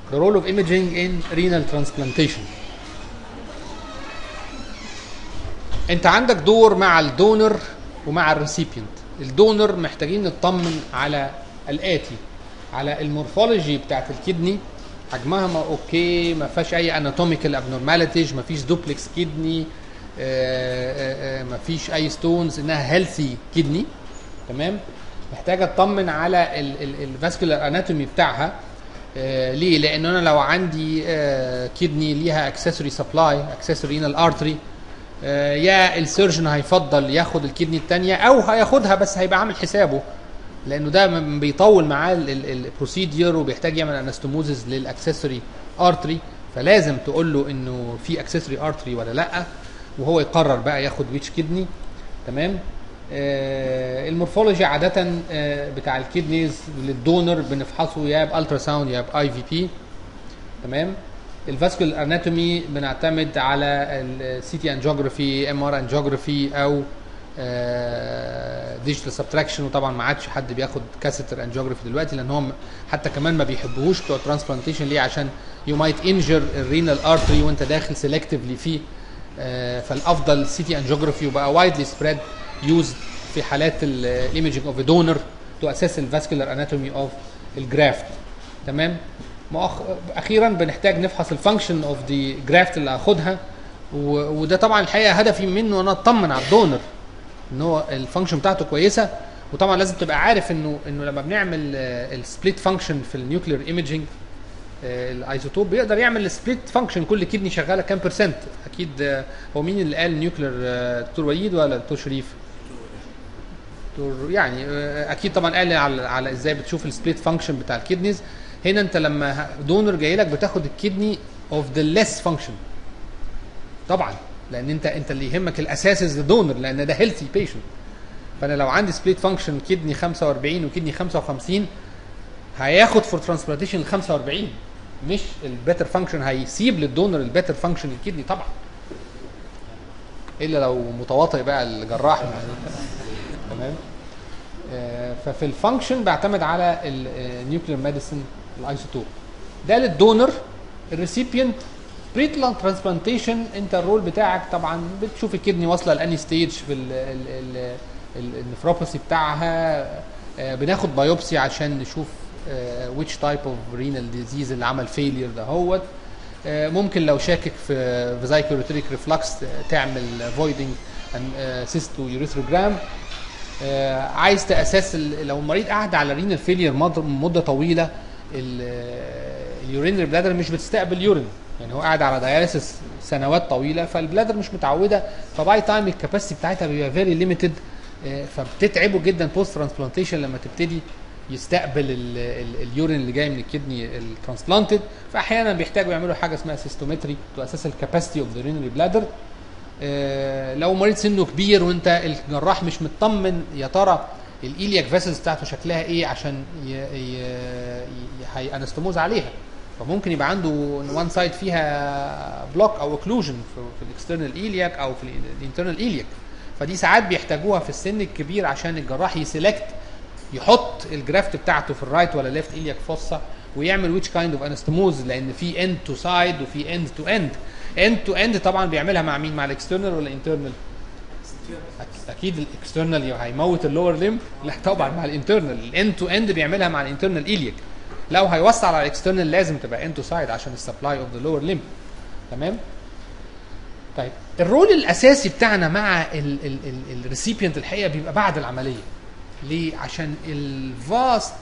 The role of imaging in renal transplantation. انت عندك دور مع الدونر ومع الريسيبينت. الدونر محتاجين نطمن على الاتي، على المورفولوجي بتاعت الكدني، حجمها ما اوكي، ما فيهاش اي اناتوميكال ابنورماليتيز، ما فيش دوبلكس كدني، ما فيش اي ستونز، انها هيلثي كدني. تمام. محتاجه اطمن على الفاسكولار اناتومي بتاعها. ليه؟ لان انا لو عندي كدني ليها اكسسوري سبلاي، اكسسوري رينال ارتري، يا السيرجن هيفضل ياخد الكدني الثانيه او هياخدها بس هيبقى عامل حسابه، لانه ده بيطول معاه البروسيدير وبيحتاج يعمل انستموزز للاكسسوري ارتري، فلازم تقول له انه في اكسسوري ارتري ولا لا، وهو يقرر بقى ياخد ويتش كدني. تمام. المورفولوجي عاده بتاع الكدنيز للدونر بنفحصه يا بالترا ساوند يا باي في بي. تمام. الفاسكولار اناتومي بنعتمد على السي تي انجيوجرافي، ام ار انجيوجرافي، او ديجيتال سبتراكشن. وطبعا ما عادش حد بياخد كاسيتر انجيوجرافي دلوقتي، لان هم حتى كمان ما بيحبوهوش بتوع ترانسبلانتيشن. ليه؟ عشان يو مايت انجر الرينال ارتري وانت داخل سيلكتيفلي فيه. فالافضل سي تي انجيوجرافي، وبقى وايدلي سبريد يوزد في حالات الايمجنج اوف دونر تو اساس الفاسكولار اناتومي اوف الجرافت. تمام. اخيرا بنحتاج نفحص الفانكشن اوف ذا جرافت اللي هاخدها، وده طبعا الحقيقه هدفي منه انا اطمن على الدونر ان هو الفانكشن بتاعته كويسه. وطبعا لازم تبقى عارف انه لما بنعمل السبليت فانكشن في النيوكلير ايمجنج، الايزوتوب بيقدر يعمل السبليت فانكشن، كل كدني شغاله كام برسنت. اكيد هو مين اللي قال نيوكلير؟ دكتور وليد ولا دكتور شريف؟ يعني اكيد طبعا قال على ازاي بتشوف السبليت فانكشن بتاع الكدنيز. هنا انت لما دونر جاي لك بتاخد الكدني اوف ذا ليس فانكشن طبعا، لان انت اللي يهمك الاساس از دونر، لان ده هيلثي بيشنت. فانا لو عندي سبليت فانكشن كدني 45 وكدني 55، هياخد فور ترانسبلانتيشن ال 45، مش البيتر فانكشن. هيسيب للدونر البيتر فانكشن الكدني طبعا، الا لو متواطئ بقى الجراح. تمام. ففي الفانكشن بعتمد على النيوكلير ميديسن الايزوتوب ده للدونر. الريسيبينت بري ترانسبلانتيشن، انت الرول بتاعك طبعا بتشوف الكدني واصله لاني ستيج في النفروباثي بتاعها. بناخد بايوبسي عشان نشوف which type of renal disease اللي عمل فيلير دهوت. ممكن لو شاكك في فيزايكولوتريك ريفلكس تعمل فويدنج سيستو يوريثروجرام. عايز تاسس لو المريض قاعد على رينال فيلير مده طويله، اليورينري بلادر مش بتستقبل يورين، يعني هو قاعد على داياليسيس سنوات طويله، فالبلادر مش متعوده، فباي تايم الكاباسيتي بتاعتها بيبقى فيري ليميتد، فبتتعبه جدا بوست ترانسبلانتيشن لما تبتدي يستقبل اليورين اللي جاي من الكدني الترانسبلانتد. فاحيانا بيحتاجوا يعملوا حاجه اسمها سيستومتري تو اساس الكاباسيتي اوف ذا رينري بلادر. لو مريض سنه كبير وانت الجراح مش مطمن يا ترى الايلياك فيسلز بتاعته شكلها ايه عشان هيانستموز عليها، فممكن يبقى عنده وان سايد فيها بلوك او اوكلوجن في الاكسترنال ايلياك او في الانترنال ايلياك. فدي ساعات بيحتاجوها في السن الكبير عشان الجراح يسلكت يحط الجرافت بتاعته في الرايت ولا ليفت ايلياك فوسا ويعمل ويتش كايند اوف انستموز، لان في اند تو سايد وفي اند تو اند. اند تو اند طبعا بيعملها مع مين؟ مع الاكسترنال ولا الانترنال؟ اكيد الاكسترنال هيموت اللور ليم، لا طبعا مع الانترنال. الاند تو اند بيعملها مع الانترنال ايلياك. لو هيوسع على الاكسترنال لازم تبقى اند تو سايد عشان السبلاي اوف ذا لور ليم. تمام. طيب الرول الاساسي بتاعنا مع الريسيبيانت الحقيقه بيبقى بعد العمليه. ليه؟ عشان الفاست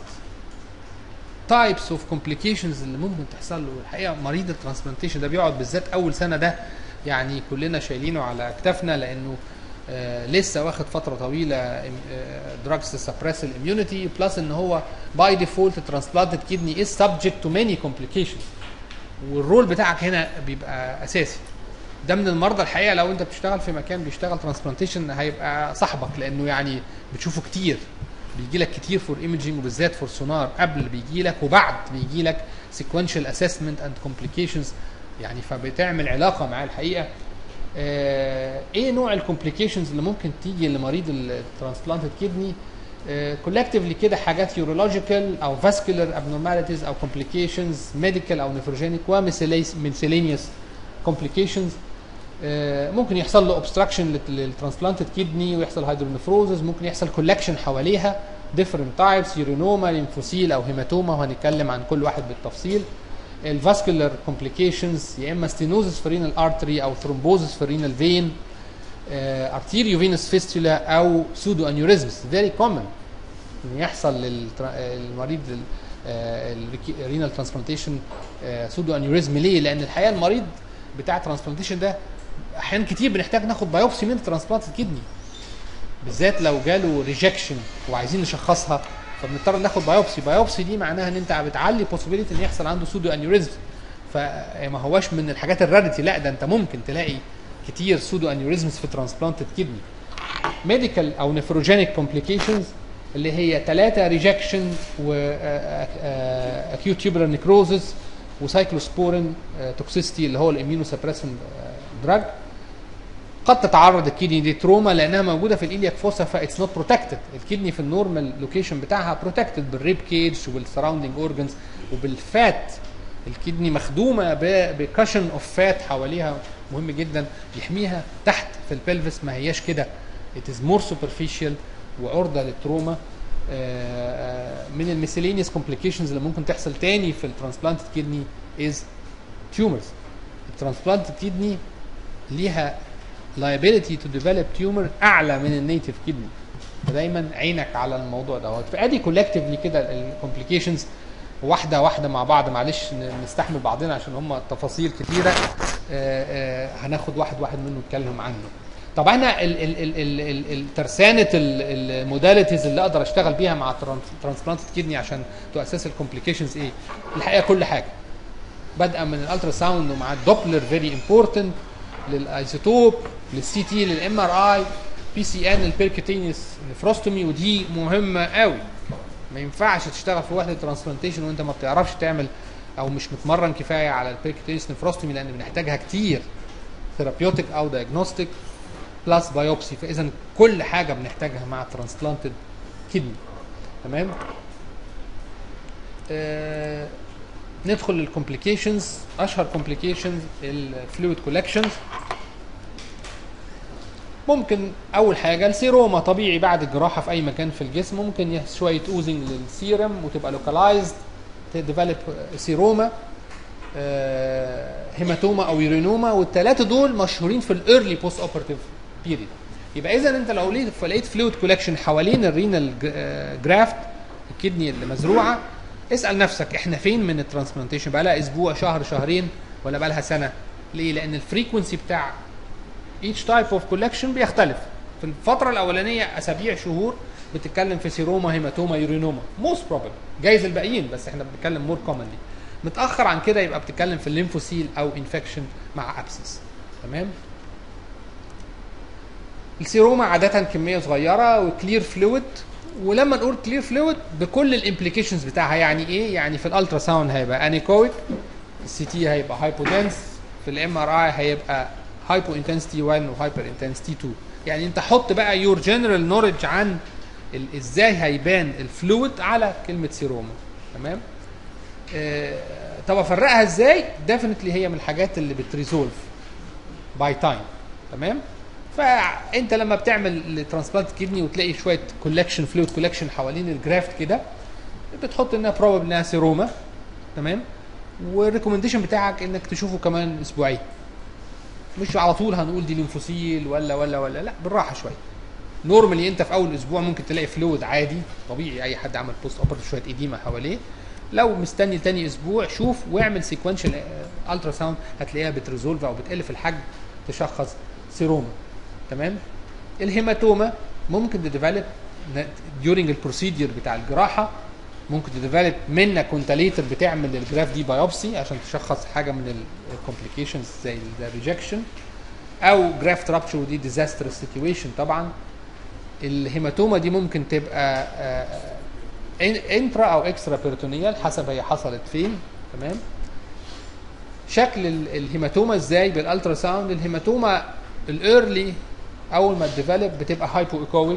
تايبس اوف كومبليكيشنز اللي ممكن تحصل له. الحقيقه مريض الترانسبلانتيشن ده بيقعد بالذات اول سنه، ده يعني كلنا شايلينه على اكتافنا، لانه لسه واخد فتره طويله دراجز سبريس الاميونيتي، بلس ان هو باي ديفولت ترانسبلانتد كيدني از سبجكت تو ماني كومبليكيشنز، والرول بتاعك هنا بيبقى اساسي. ده من المرضى الحقيقه لو انت بتشتغل في مكان بيشتغل ترانسبلانتيشن هيبقى صاحبك، لانه يعني بتشوفه كتير، بيجي لك كتير فور ايمجينج وبالذات فور سونار، قبل بيجي لك وبعد بيجي لك سيكونشال اسسمنت اند كومبليكيشنز، يعني فبتعمل علاقه معاه الحقيقه. ايه نوع الكومبليكيشنز اللي ممكن تيجي لمريض الترانسبلانتد كيدني؟ كولكتيفلي كده حاجات يورولوجيكال او فاسكولار ابنورماليتيز او كومبليكيشنز، ميديكال او نيفروجينيك، وميسيلينيوس كومبليكيشنز. ممكن يحصل له اوبستراكشن للترانسبلانتد كيدني ويحصل هيدرونيفروزز، ممكن يحصل كولكشن حواليها ديفرنت تايبس، يورينوما، ليمفوسيل او هيماتوما، وهنتكلم عن كل واحد بالتفصيل. الفاسكولار كومبليكيشنز يا اما ستينوزس في رينال ارتري او ثرومبوزس في رينال فين، ارتيريو فينوس فيستولا او سودو انيوريزمز فيري كومن ان يحصل للمريض الرينال ترانسبلانتيشن سودو انيوريزم. ليه؟ لان الحقيقه المريض بتاع الترانسبلانتيشن ده احيانا كتير بنحتاج ناخد بايوبسي من الترانسبلانتد كدني، بالذات لو جاله ريجكشن وعايزين نشخصها فبنضطر ناخد بايوبسي. بايوبسي دي معناها ان انت بتعلي بوسيبيليتي ان يحصل عنده سودو انيوريزم، فما هواش من الحاجات الراريتي، لا ده انت ممكن تلاقي كتير سودو انيوريزمز في ترانسبلانتد كدني. ميديكال او نيفروجينيك كومبليكيشنز اللي هي 3 ريجكشن و اكيوت تيوبولار نيكروزس وسايكلوسبورين توكسيستي اللي هو الاميونو سبريسن دراج. قد تتعرض الكدني دي تروما لانها موجوده في الالياك فوسا، فايتس نوت بروتكتد. الكدني في النورمال لوكيشن بتاعها بروتكتد بالريب كيج وبالسراوندنج اورجنز وبالفات. الكدني مخدومه بكشن اوف فات حواليها مهم جدا يحميها تحت في البلفس، ما هياش كده it is more superficial وعرضه للتروما. من الميسيلينيوس كومبليكيشنز اللي ممكن تحصل تاني في الترانسبلانتد كدني از تيومرز. الترانسبلانتد كدني ليها liability to develop tumor اعلى من النيتيف كدني، فدايما عينك على الموضوع دوت. فادي كولكتيفلي كده الكومبليكيشنز واحده واحده مع بعض، معلش نستحمل بعضنا عشان هم تفاصيل كتيره. هناخد واحد واحد منه نتكلم عنه. طب انا ترسانه الموداليتيز اللي اقدر اشتغل بيها مع ترانسبلانتد كدني عشان تؤسس الكومبليكيشنز ايه؟ الحقيقه كل حاجه، بدءا من الالترا ساوند ومع الدوبلر فيري امبورتنت، للايزوتوب، للسي تي، للام ار اي، بي سي ان، البيركوتينيوس نفروستومي، ودي مهمه قوي. ما ينفعش تشتغل في وحده ترانسبلانتيشن وانت ما بتعرفش تعمل او مش متمرن كفايه على البيركوتينيوس نفروستومي، لان بنحتاجها كتير ثيرابيوتيك او دايجنوستيك بلس بايوبسي. فاذا كل حاجه بنحتاجها مع ترانسبلانتد كدني. تمام. ندخل للكومبليكيشنز. اشهر كومبليكيشنز الفلويد كولكشنز. ممكن اول حاجه السيروما طبيعي بعد الجراحه في اي مكان في الجسم، ممكن شويه اوزنج للسيرم وتبقى لوكالايزد تديفلوب سيروما، هيماتوما او يورينوما، والثلاثه دول مشهورين في الايرلي بوست اوبرتيف بيريد. يبقى اذا انت لو لقيت فلويد كولكشن حوالين الرينال جرافت الكدني اللي مزروعه، اسال نفسك احنا فين من الترانسبلانتيشن؟ بقى لها اسبوع، شهر، شهرين، ولا بقى لها سنه؟ ليه؟ لان الفريكونسي بتاع each type of collection بيختلف. في الفتره الاولانيه اسابيع، شهور، بتتكلم في سيروما، هيماتوما، يورينوما most probably، جايز الباقيين بس احنا بنتكلم مور كومنلي. متاخر عن كده يبقى بتتكلم في الليمفوسيل او انفكشن مع ابسس. تمام. السيروما عاده كميه صغيره وكلير فلويد، ولما نقول كلير فلويد بكل الامبليكيشنز بتاعها. يعني ايه؟ يعني في الالترا ساوند هيبقى انيكويك، السي تي هيبقى هايبودنس، في الام ار اي هيبقى هايبو انتنسيتي 1 وهايبر انتنسيتي 2. يعني انت حط بقى يور جنرال نوليدج عن ازاي هيبان الفلويد على كلمه سيروما. تمام. طب افرقها ازاي؟ ديفينتلي هي من الحاجات اللي بتريزولف باي تايم. تمام. فانت لما بتعمل ترانسبلانت كدني وتلاقي شويه كولكشن، فلويد كولكشن حوالين الجرافت كده، بتحط انها بروبابل انها سيروما. تمام. والريكومنديشن بتاعك انك تشوفه كمان اسبوعين، مش على طول هنقول دي ليمفوسيل ولا لا، بالراحه شويه. نورمالي انت في اول اسبوع ممكن تلاقي فلويد عادي طبيعي، اي حد عمل بوست اوبرتيف شويه ايديما حواليه. لو مستني تاني اسبوع شوف واعمل سيكونشال الترا ساوند، هتلاقيها بتريزولف او بتقل في الحجم، تشخص سيروما. تمام. الهيماتوما ممكن تديفلوب ديورنج البروسيدير بتاع الجراحه، ممكن تديفلوب منك وانت ليتر بتعمل الجراف دي بايوبسي عشان تشخص حاجه من الكومبليكيشنز زي الريجكشن، او جرافت رابتشر، ودي ديزاستر سيتويشن طبعا. الهيماتوما دي ممكن تبقى انترا او اكسترا بيرتونيال حسب هي حصلت فين. تمام. شكل الهيماتوما ازاي بالالترا ساوند؟ الهيماتوما الايرلي اول ما تديفلوب بتبقى هايبو ايكويك،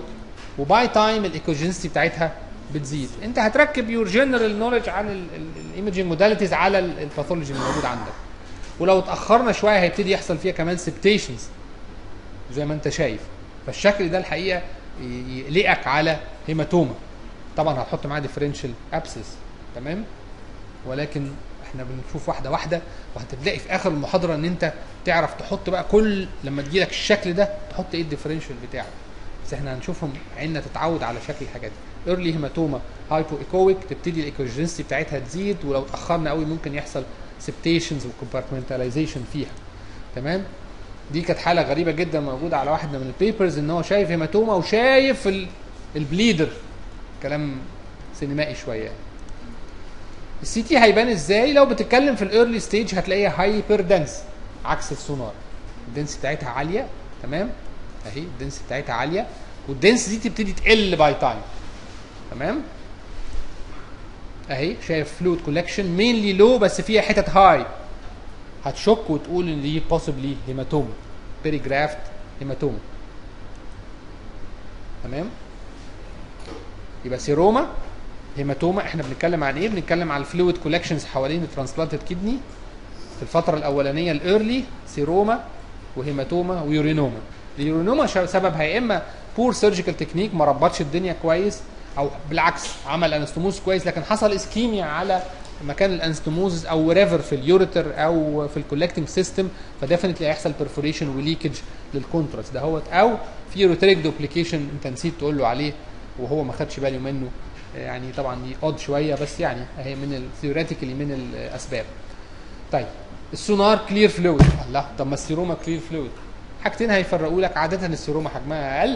وباي تايم الايكوجينستي بتاعتها بتزيد. انت هتركب يور جنرال نولج عن الايمجنج موداليتيز على الباثولوجي اللي موجود عندك، ولو اتاخرنا شويه هيبتدي يحصل فيها كمان سبتيشنز زي ما انت شايف. فالشكل ده الحقيقه يقلقك على هيماتوما. طبعا هتحط معاه ديفرنشال ابسس، تمام، ولكن احنا بنشوف واحده واحده، وهتلاقي في اخر المحاضره ان انت تعرف تحط بقى كل لما تجي لك الشكل ده تحط ايه الديفرنشال بتاعه. بس احنا هنشوفهم عيننا تتعود على شكل الحاجات دي. ايرلي هيماتوما هايبو ايكويك تبتدي الايكوجينستي بتاعتها تزيد، ولو اتاخرنا قوي ممكن يحصل سبتيشنز وكومبارتمنتاليزيشن فيها، تمام. دي كانت حاله غريبه جدا موجوده على واحد من البيبرز، ان هو شايف هيماتوما وشايف البليدر، كلام سينمائي شويه. السي تي هيبان ازاي؟ لو بتتكلم في الايرلي ستيج هتلاقيها هايبر دنس عكس السونار، الدنس بتاعتها عاليه، تمام، اهي الدنس بتاعتها عاليه، والدنس دي تبتدي تقل باي تايم، تمام. اهي شايف فلويد كولكشن مينلي لو بس فيها حتت هاي، هتشك وتقول ان دي بوسيبلي هيماتوما، بيريجرافت هيماتوما، تمام. يبقى سيروما هيماتوما. احنا بنتكلم عن ايه؟ بنتكلم عن الفلويد كولكشنز حوالين الترانسبلانتد كدني في الفتره الاولانيه الايرلي، سيروما وهيماتوما ويورينوما. اليورينوما سببها يا اما بور سيرجيكال تكنيك ما ربطش الدنيا كويس، او بالعكس عمل انستموز كويس لكن حصل اسكيميا على مكان الانستموز او وريفر في اليوريتر او في الكولكتنج سيستم، فديفنتلي هيحصل بيرفوريشن وليكج للكونتراست دهوت، او في يوروتريك دوبليكيشن انت نسيت تقول له عليه وهو ما خدش باله منه. يعني طبعا دي اود شويه بس يعني هي من الثيوريتيكالي من الاسباب. طيب السونار كلير فلويد، الله، طب ما السيروما كلير فلويد. حاجتين هيفرقوا لك، عاده السيروما حجمها اقل،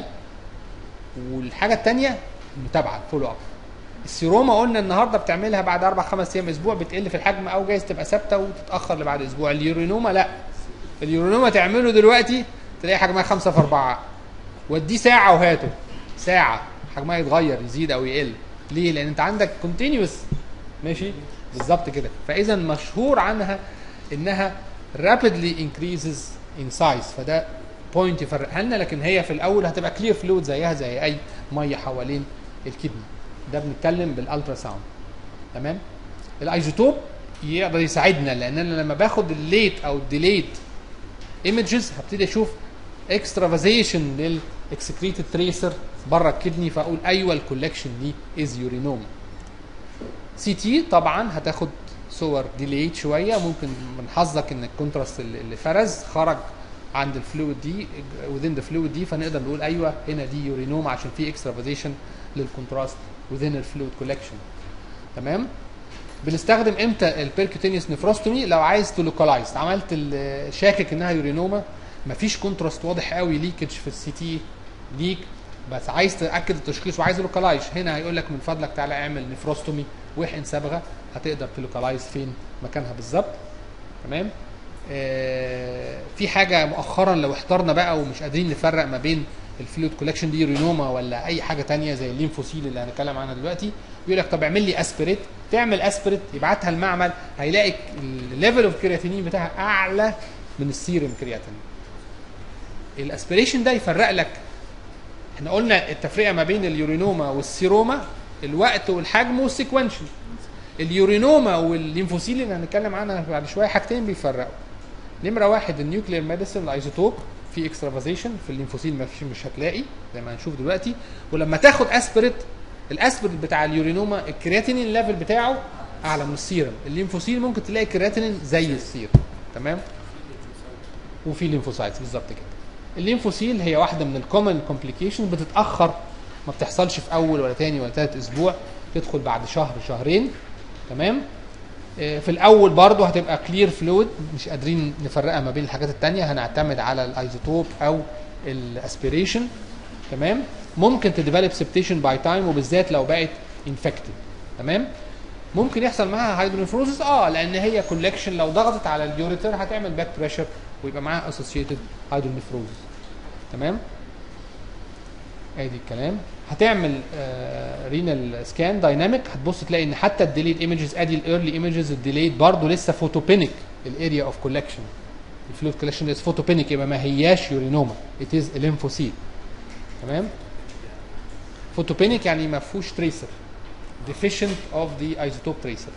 والحاجه الثانيه المتابعه فولو اب. السيروما قلنا النهارده بتعملها بعد 4-5 ايام اسبوع بتقل في الحجم، او جايز تبقى ثابته وتتاخر لبعد اسبوع. اليورينوما لا، اليورينوما تعمله دلوقتي تلاقي حجمها 5/4، وديه ساعه وهاته، ساعه حجمها يتغير يزيد او يقل. ليه؟ لان انت عندك كونتينيوس، ماشي بالظبط كده. فاذا مشهور عنها انها rapidly increases in size، فده بوينت يفرقها لنا. لكن هي في الاول هتبقى كلير فلويد زيها زي اي ميه حوالين الكدني. ده بنتكلم بالالترا ساوند، تمام. الايزوتوب يقدر يساعدنا، لان انا لما باخد الليت او الديليت ايمجز هبتدي اشوف اكسترافازيشن للاكسكريتد تريسر بره الكدني، فاقول ايوه الكولكشن دي از يورينوما. سي تي طبعا هتاخد صور ديليت شويه، ممكن من حظك ان الكونتراست اللي فرز خرج عند الفلويد دي within the fluid دي، فنقدر نقول ايوه هنا دي يورينوما عشان في اكسترافازيشن للكونتراست within الفلويد كولكشن، تمام. بنستخدم امتى البيركوتينيوس نفروستومي؟ لو عايز تلوكالايز، عملت شاكك انها يورينوما، مفيش كونتراست واضح قوي ليكج في السي تي ليك، بس عايز تاكد التشخيص وعايز لوكالايز، هنا هيقول لك من فضلك تعالى اعمل نفروستومي واحقن صبغه، هتقدر تلوكالايز فين مكانها بالظبط، تمام. في حاجه مؤخرا لو احترنا بقى ومش قادرين نفرق ما بين الفلويد كولكشن دي يورينوما ولا اي حاجه ثانيه زي الليمفوسيل اللي هنتكلم عنها دلوقتي، يقول لك طب اعمل لي اسبريت، تعمل اسبريت يبعتها المعمل، هيلاقي الليفل اوف كرياتينين بتاعها اعلى من السيرم كرياتينين. الاسبريشن ده يفرق لك. احنا قلنا التفرقه ما بين اليورينوما والسيروما الوقت والحجم والسيكونشن. اليورينوما والليمفوسيل اللي هنتكلم عنها بعد شويه حاجتين بيفرقوا. نمره واحد النيوكلير ميديسن الايزوتوب، في اكسترافازيشن في الليمفوسيل مش هتلاقي زي ما هنشوف دلوقتي. ولما تاخد اسبريت، الاسبريت بتاع اليورينوما الكرياتينين ليفل بتاعه اعلى من السيرم، الليمفوسيل ممكن تلاقي كرياتينين زي السيرم، تمام. وفي ليمفوسايتس بالظبط كده. الليمفوسيل هي واحده من الكومن كومبليكيشن، بتتاخر، ما بتحصلش في اول ولا ثاني ولا ثالث اسبوع، تدخل بعد شهر شهرين، تمام. في الاول برضه هتبقى كلير فلويد، مش قادرين نفرقها ما بين الحاجات الثانيه، هنعتمد على الايزوتوب او الاسبيريشن، تمام. ممكن تديفلوب سبتيشن باي تايم، وبالذات لو بقت انفكتد، تمام. ممكن يحصل معاها هايدرونيفروزس، لان هي كولكشن لو ضغطت على اليوريتر هتعمل باك بريشر ويبقى معاها اسوسييتد هايدرونيفروزس، تمام. ادي الكلام. هتعمل رينال سكان دايناميك، هتبص تلاقي ان حتى الديليت ايمجز، ادي الايرلي ايمجز، الديليت برضه لسه فوتوبينيك، الاريا اوف كولكشن الفلويد كولكشن از فوتوبينيك، يبقى ما هياش يورينوما، ات از ليمفوسيل، تمام. فوتوبينيك يعني ما فيهوش تريسر. deficient of the isotope tracer.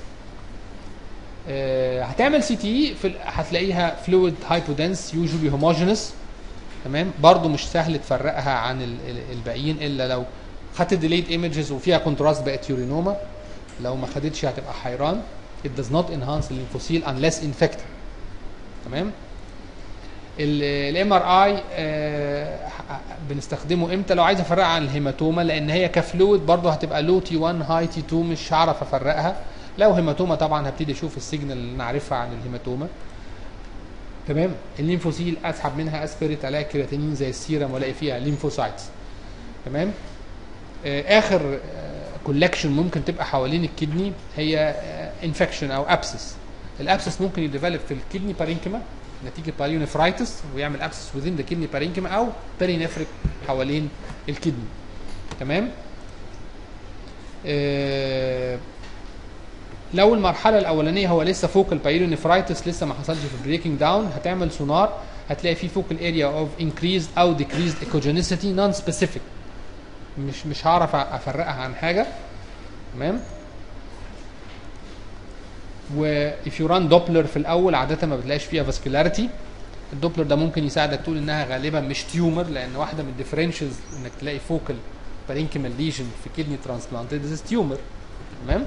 هتعمل سي تي هتلاقيها فلويد هايبودنس يوجوالي هوموجينس. تمام، برضو مش سهل تفرقها عن الباقيين الا لو خدت ديليد ايمجز وفيها كونتراست بقت يورينوما. لو ما خدتش هتبقى حيران. it does not enhance الليمفوسيل unless infected. تمام. الام ار اي بنستخدمه امتى؟ لو عايز افرقها عن الهيماتوما، لان هي كفلويد برضه هتبقى لو تي 1 هاي تي 2 مش هعرف افرقها. لو هيماتوما طبعا هبتدي اشوف السيجنال اللي نعرفها عن الهيماتوما. تمام. الليمفوسيل اسحب منها اسبريت الاقي كرياتينين زي السيرم والاقي فيها ليمفوسايتس. تمام. اخر كولكشن ممكن تبقى حوالين الكدني هي انفكشن او ابسس. الابسس ممكن يديفلوب في الكدني بارينكيما نتيجه بايونيفرايتس ويعمل ابسس وذين ذا كدني بارينكيما او بيرينفريك حوالين الكدني. تمام. لو المرحله الاولانيه هو لسه فوكال بايونيفرايتس لسه ما حصلش في بريكنج داون، هتعمل سونار هتلاقي فيه فوكال اريا اوف انكريزد او ديكريزد ايكوجينيسيتي نون سبيسيفيك. مش هعرف افرقها عن حاجه. تمام. و if you run دوبلر في الاول عاده ما بتلاقيش فيها فاسكولاريتي. الدوبلر ده ممكن يساعدك تقول انها غالبا مش تيومر، لان واحده من الديفرنشز انك تلاقي فوكال بارينكيمال ليجن في كدني ترانسبلانتد از تيومر. تمام.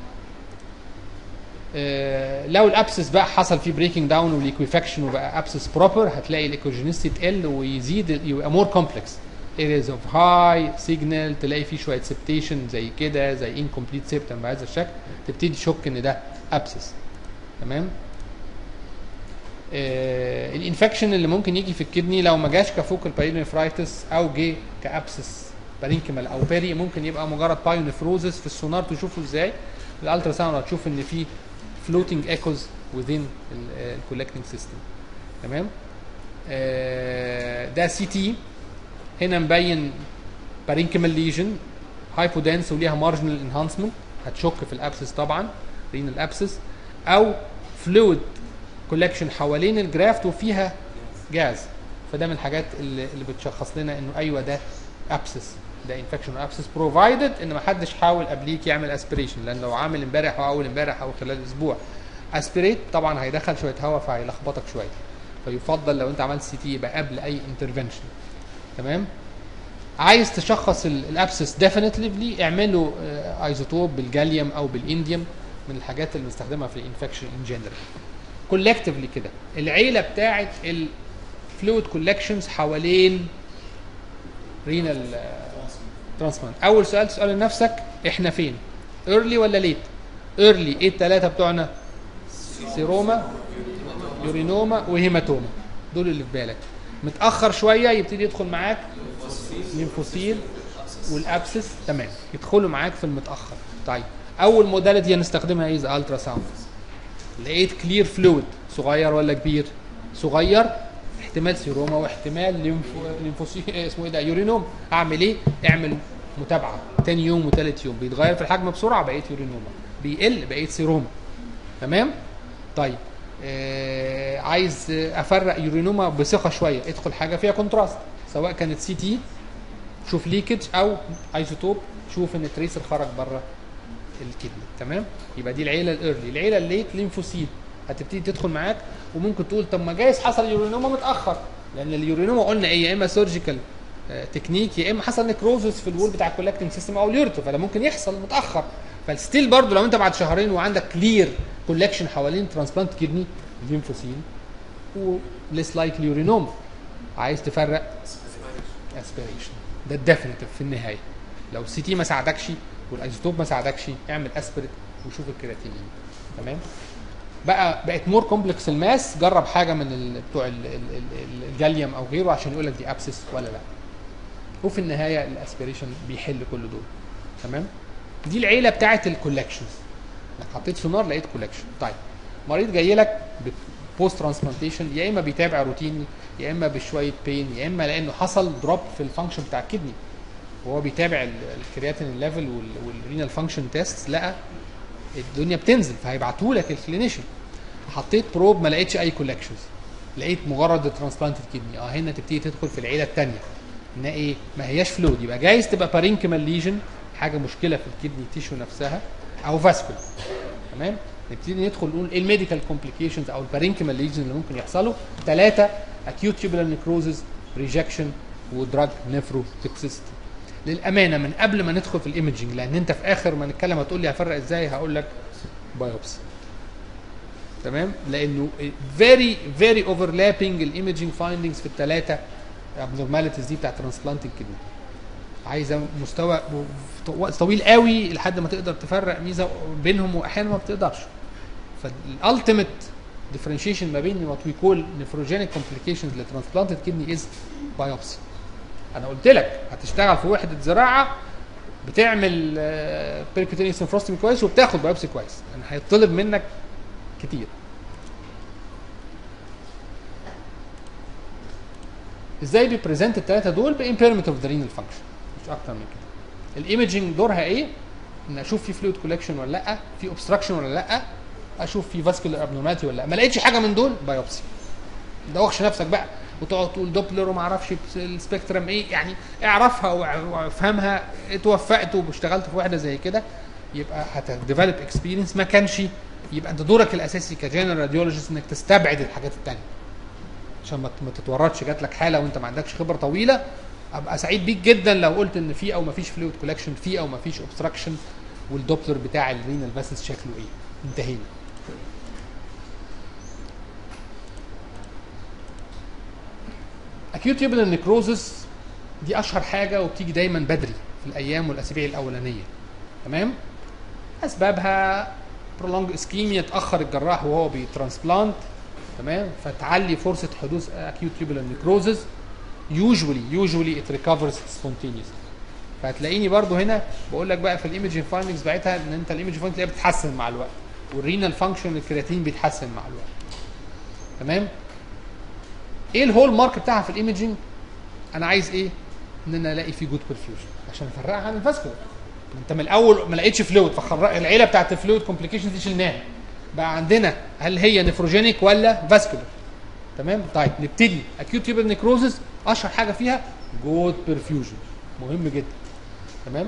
لو الابسس بقى حصل فيه بريكنج داون وليكويفاكشن وبقى ابسس بروبر، هتلاقي الايكوجينيستي تقل ويزيد يبقى مور كومبلكس. areas of high signal تلاقي فيه شويه سبتيشن زي كده زي incomplete septum بهذا الشكل، تبتدي تشك ان ده ابسس. تمام. الانفكشن اللي ممكن يجي في الكدني لو ما جاش كفوكال بايونيفرايتس او جه كابسس بارينكيمال او بيري، ممكن يبقى مجرد بايونيفروزس. في السونار تشوفه ازاي؟ الالترا ساوند هتشوف ان في floating echoes within الكولكتنج سيستم. تمام. ده سي تي هنا مبين بارينكيمال ليجن هايبودنس وليها مارجنال انهانسمنت، هتشك في الابسس طبعا رينال ابسس، او فلويد كولكشن حوالين الجرافت وفيها جاز. فده من الحاجات اللي بتشخص لنا انه ايوه ده ابسس، ده انفكشن ابسس بروفايدد ان ما حدش حاول قبليك يعمل اسبريشن. لان لو عامل امبارح او اول امبارح او خلال اسبوع اسبريت طبعا هيدخل شويه هواء فهيلخبطك شويه. فيفضل لو انت عملت سي تي يبقى قبل اي انترفنشن. تمام. عايز تشخص الابسس ديفينتلي اعمله ايزوتوب بالجاليوم او بالانديوم، من الحاجات اللي بنستخدمها في الانفكشن ان جنرال. كولكتيفلي كده العيله بتاعه الفلويد كولكشنز حوالين رينال ترانسبلانت. اول سؤال تساله لنفسك احنا فين؟ ايرلي ولا ليت؟ ايرلي ايه الثلاثه بتوعنا؟ سيروما، يورينوما وهيماتوما، دول اللي في بالك. متاخر شويه يبتدي يدخل معاك ليمفوسيل والابسس. تمام، يدخلوا معاك في المتاخر. طيب اول موداليتي هنستخدمها ايه؟ الترا ساوند. لقيت كلير فلويد صغير ولا كبير؟ صغير، احتمال سيروما واحتمال ليمفوسيل اسمه ايه ده يورينوم. اعمل ايه؟ اعمل متابعه تاني يوم وثالث يوم، بيتغير في الحجم بسرعه بقيت يورينوما، بيقل بقيت سيروما. تمام. طيب عايز افرق يورينوما بثقه شويه، ادخل حاجه فيها كونتراست، سواء كانت سي تي شوف ليكج او ايزوتوب شوف ان التريسر خرج بره الكدني. تمام. يبقى دي العيله الايرلي. العيله الليت ليمفوسيل هتبتدي تدخل معاك، وممكن تقول طب ما جايز حصل يورينوما متاخر، لان اليورينوما قلنا ايه؟ يا اما سيرجيكال تكنيك يا اما حصل نكروزس في الوول بتاع الكولكتنج سيستم او اليورتو، فده ممكن يحصل متاخر. فالستيل برضو لو انت بعد شهرين وعندك كلير كولكشن حوالين ترانسبلانت كدني ليمفوسيل وليس لايكلي يورينوما، عايز تفرق اسبيريشن. ده الديفينيتيف في النهايه. لو السي تي ما ساعدكش والايزوتوب ما ساعدكش اعمل اسبريت وشوف الكرياتينين. تمام. بقت مور كومبلكس الماس، جرب حاجه من بتوع الجاليوم او غيره عشان يقول لك دي ابسس ولا لا. وفي النهايه الاسبيريشن بيحل كل دول. تمام. دي العيله بتاعه الكولكشنز. انك حطيت سونار لقيت كولكشن. طيب مريض جاي لك بوست ترانسبلانتيشن، يا اما بيتابع روتيني يا اما بشويه بين يا اما لانه حصل دروب في الفانكشن بتاع الكدني وهو بيتابع الكرياتين ليفل والرينال فانكشن تيست، لقى الدنيا بتنزل فهيبعتوا لك الكلينيشن. حطيت بروب ما لقيتش اي كولكشنز، لقيت مجرد ترانسبلانتد كدني. هنا تبتدي تدخل في العيله الثانيه انها ايه؟ ما هياش فلويد، يبقى جايز تبقى بارينكيمال ليجن، حاجه مشكله في الكدني تيشو نفسها، او فاسكولار. تمام؟ نبتدي ندخل نقول ايه الميديكال كومبليكيشنز او البارينكيمال ليجن اللي ممكن يحصلوا. 3 اكيوت تيوبولار نيكروزز، ريجكشن، ودراج نيفروتوكسيستي. للامانه من قبل ما ندخل في الايمجنج، لان انت في اخر ما نتكلم هتقول لي هفرق ازاي، هقول لك بايوبسي. تمام؟ لانه فيري فيري اوفرلابنج الايمجنج فايندنجز في الثلاثه ابنورماليتيز دي بتاعت ترانسبلانتنج كدني. عايزه مستوى طويل قوي لحد ما تقدر تفرق ميزه بينهم، واحيانا ما بتقدرش. فالالتيميت ديفرنشيشن ما بين وات وي كول نيفروجينيك كومبليكيشنز لترانسبلانتد كدني از بايوبسي. انا قلت لك هتشتغل في وحده زراعه بتعمل بيركوتينيوس انفروستنج كويس وبتاخد بايوبسي كويس، يعني هيطلب منك كتير. ازاي بيبريزنت الثلاثه دول؟ بامبيرمنت اوف ذا رينال فانكشن، مش اكتر من كده. الايمجنج دورها ايه؟ ان اشوف في فلويد كولكشن ولا لا، في اوبستراكشن ولا لا، اشوف في فاسكولار ابنورماليتي ولا لا. ما لقيتش حاجه من دول، بايوبسي. ما تدوخش نفسك بقى وتقعد تقول دوبلر وما اعرفش السبيكترم ايه، يعني اعرفها وافهمها. اتوفقت واشتغلت في واحده زي كده يبقى هتديفلوب اكسبيرينس. ما كانش يبقى انت دورك الاساسي كجنرال راديولوجيست انك تستبعد الحاجات الثانيه عشان ما تتورطش. جات لك حاله وانت ما عندكش خبره طويله، ابقى سعيد بيك جدا لو قلت ان في او ما فيش فلويد كولكشن، في او ما فيش اوبستراكشن، والدوبلر بتاع الرينال فاسس شكله ايه. انتهينا. acute tubular necrosis دي اشهر حاجه وبتيجي دايما بدري في الايام والاسابيع الاولانيه. تمام؟ اسبابها prolonged ischemia، تاخر الجراح وهو بيترانسبلانت. تمام؟ فتعلي فرصه حدوث acute tubular necrosis. usually it recovers spontaneously. فهتلاقيني برضو هنا بقول لك بقى في الايمجنج فايندنجز بتاعتها ان انت الايمجنج فايندنجز تلاقيها بتتحسن مع الوقت، والرينال فانكشن الكرياتين بيتحسن مع الوقت. تمام؟ ايه الهول مارك بتاعها في الايمجنج؟ انا عايز ايه؟ ان انا الاقي فيه جود برفيوجن عشان افرقها عن الفاسكولار. انت من الاول ما لقيتش فلويد، العيله بتاعت الفلويد كومبليكيشنز دي شلناها. بقى عندنا هل هي نيفروجينيك ولا فاسكولار؟ تمام؟ طيب نبتدي. اكيوت تيوبر نيكروزس اشهر حاجه فيها جود برفيوجن، مهم جدا. تمام؟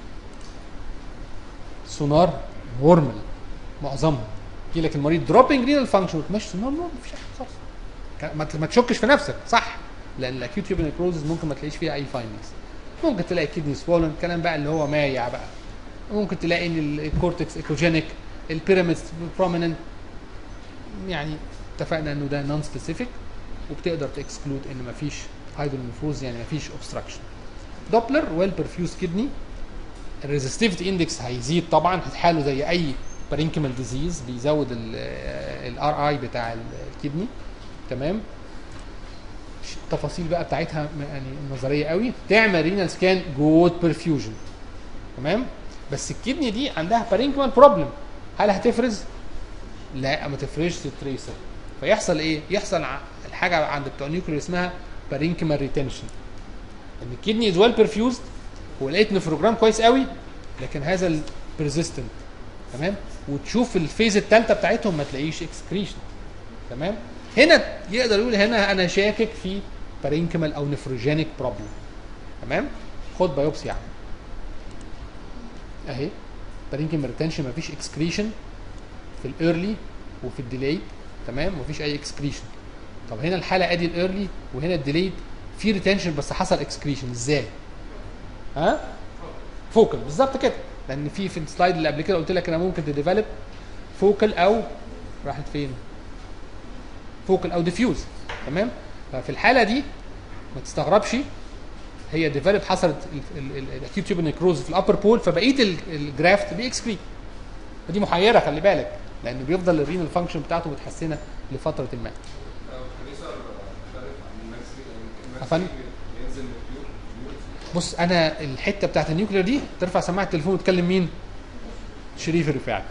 سونار نورمال معظمهم. يجي لك المريض دروبنج رينال فانكشن وتمشي سونار نورمال، مفيش حاجه خالص. ما تشكش في نفسك، صح؟ لان الاكيوت تيوبر نيكروزس ممكن ما تلاقيش فيها اي فايندنجز. ممكن تلاقي كدني سوولن، الكلام بقى اللي هو مايع بقى. ممكن تلاقي ان الكورتكس ايكوجينيك، البيراميدز بروميننت. يعني اتفقنا انه ده نون سبيسيفيك، وبتقدر تكسكلود ان مفيش هايدرونيفروز، يعني مفيش اوبستراكشن. دوبلر ويل برفيوز كدني، الريزستيفيتي اندكس هيزيد طبعا، هتحاله زي اي بارينكيمال ديزيز، بيزود الار اي بتاع الكدني. تمام؟ التفاصيل بقى بتاعتها يعني نظريه قوي. تعمل رينال سكان جود برفيوجن. تمام؟ بس الكدني دي عندها بارينكيمال بروبلم. هل هتفرز؟ لا، ما تفرزش التريسر. فيحصل ايه؟ يحصل الحاجه عند بتوع النيوكلير اسمها بارينكيمال ريتنشن. ان الكدني از ويل برفيوزد ولقيت نفروجرام كويس قوي، لكن هذا البرزيستنت. تمام؟ وتشوف الفيز الثالثه بتاعتهم ما تلاقيش اكسكريشن. تمام؟ هنا يقدر يقول هنا انا شاكك في بارينكيمال او نفروجينيك بروبلم. تمام؟ خد بايوبسي يعني. اهي بارينكيمال ريتنشن، مفيش اكسكريشن في الايرلي وفي الديلي. تمام؟ مفيش اي اكسكريشن. طب هنا الحاله ادي الايرلي وهنا الديلي في ريتنشن بس حصل اكسكريشن. ازاي؟ ها؟ فوكل بالظبط كده. لان في السلايد اللي قبل كده قلت لك انا ممكن تديفلوب فوكل او راحت فين؟ فوكل او ديفيوز. تمام؟ ففي الحاله دي ما تستغربش، هي ديفلوب حصلت الاكيوت تيوبر نيكروز في الابر بول، فبقيه الجرافت بيكسكريت. فدي محيره، خلي بالك، لانه بيفضل الرينال فانكشن بتاعته متحسنه لفتره ما. بص، انا الحته بتاعت النيوكلير دي ترفع سماعه التليفون وتكلم مين؟ شريف الرفاعي.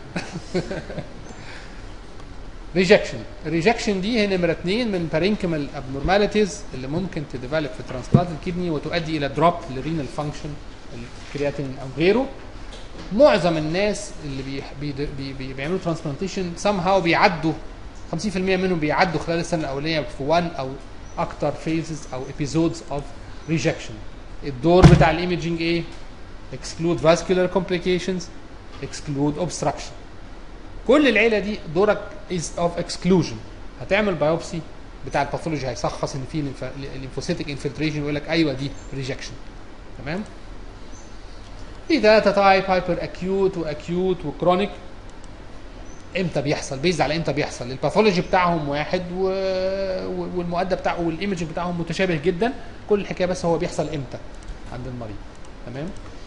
ريجكشن. الريجكشن دي هي نمره 2 من بارينكيمال ابنورماليتيز اللي ممكن تديفلوب في ترانسبلانت الكدني وتؤدي الى دروب للرينال فانكشن، الكرياتين او غيره. معظم الناس اللي بيعملوا ترانسبلانتيشن سام هاو بيعدوا 50% منهم بيعدوا خلال السنه الاولانيه في 1 او اكتر فيزز او ابيزودز اوف ريجكشن. الدور بتاع الايمجنج ايه؟ اكسكلود فاسكولار كومبليكيشنز، اكسكلود اوبستراكشن. كل العيله دي دورك از اوف اكسكلوجن. هتعمل بايوبسي بتاع الباثولوجي هيشخص ان في الليمفوسيتك انفلتريشن ويقول لك ايوه دي ريجكشن. تمام؟ في ثلاثه تايب، هايبر اكيوت واكيوت وكرونيك. امتى بيحصل؟ بيز على امتى بيحصل؟ الباثولوجي بتاعهم واحد والمؤدى بتاعه والايمج بتاعهم متشابه جدا، كل الحكايه بس هو بيحصل امتى عند المريض. تمام؟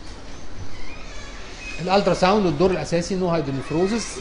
الالترا ساوند الدور الاساسي نو هايدرونيفروزس.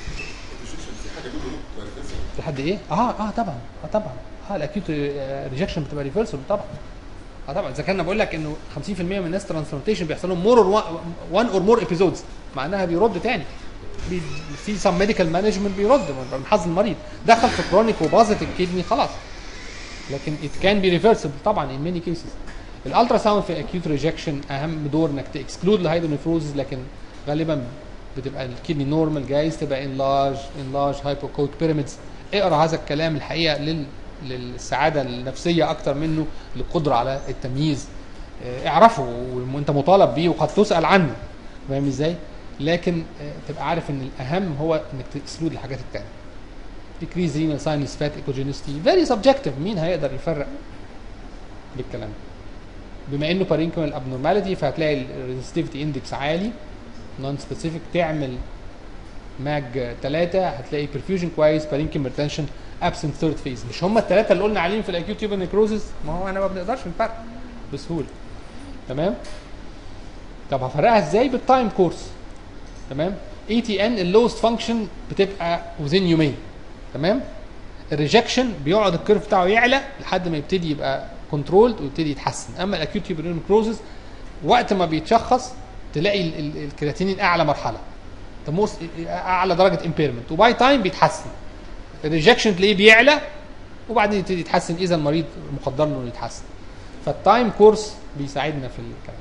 في حد ايه؟ طبعا طبعا الاكيوت ريجكشن بتبقى ريفرسبل طبعا. طبعا اذا كان بقول لك انه 50% من الناس ترانسبلانتيشن بيحصل لهم وان اور مور ابيزودز، معناها بيرد تاني. في سم ميديكال مانجمنت بيرد من حظ المريض، دخل في كرونيك وباظت الكدني خلاص. لكن ات كان بي ريفرسبل طبعا ان ماني كيسز. الالترا ساوند في اكيوت ريجكشن اهم دور انك تكسكلود الهايدرونيفروزز، لكن غالبا بتبقى الكدني نورمال، جايز تبقى انلارج هايبوكوك بيراميدز. اقرا هذا الكلام الحقيقه للسعاده النفسيه اكتر منه للقدره على التمييز. اعرفه وانت مطالب بيه وقد تسال عنه، فاهم ازاي؟ لكن تبقى عارف ان الاهم هو انك تكسلود الحاجات الثانيه. decrease renal sinus fat echogenicity very subjective، مين هيقدر يفرق بالكلام ده؟ بما انه parenchymal abnormality فهتلاقي الريزستيفيتي اندكس عالي، نون سبيسيفيك تعمل ماج 3، هتلاقي perfusion كويس، parenchymal retention، absent third phase. مش هم الثلاثه اللي قلنا عليهم في الاكيوت تيوبر نيكروزس؟ ما هو انا ما بنقدرش نفرق بسهوله. تمام؟ طب هفرقها ازاي؟ بالتايم كورس. تمام؟ اي تي ان اللوست فانكشن بتبقى within يومين. تمام؟ الريجكشن بيقعد الكيرف بتاعه يعلى لحد ما يبتدي يبقى كنترولد ويبتدي يتحسن. اما الاكيوت تيوبر نيكروزس وقت ما بيتشخص تلاقي الكرياتينين اعلى مرحله، اعلى درجه امبيرمنت، وباي تايم بيتحسن. الريجكشن تلاقيه بيعلى وبعدين يبتدي يتحسن اذا المريض مقدر له انه يتحسن. فالتايم كورس بيساعدنا في الكلام.